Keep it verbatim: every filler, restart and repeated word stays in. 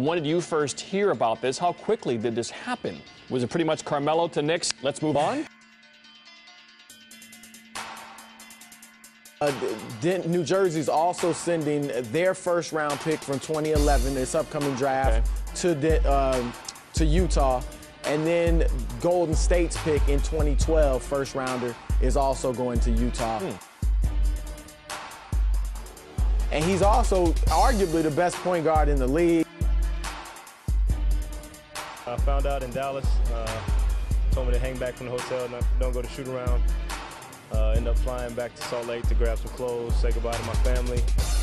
When did you first hear about this? How quickly did this happen? Was it pretty much Carmelo to Knicks, let's move on? Uh, New Jersey's also sending their first round pick from twenty eleven, this upcoming draft, okay. to, the, uh, to Utah. And then Golden State's pick in twenty twelve, first rounder, is also going to Utah. Hmm. And he's also arguably the best point guard in the league. I found out in Dallas, uh, told me to hang back from the hotel, not, don't go to shoot around. Uh, end up flying back to Salt Lake to grab some clothes, say goodbye to my family.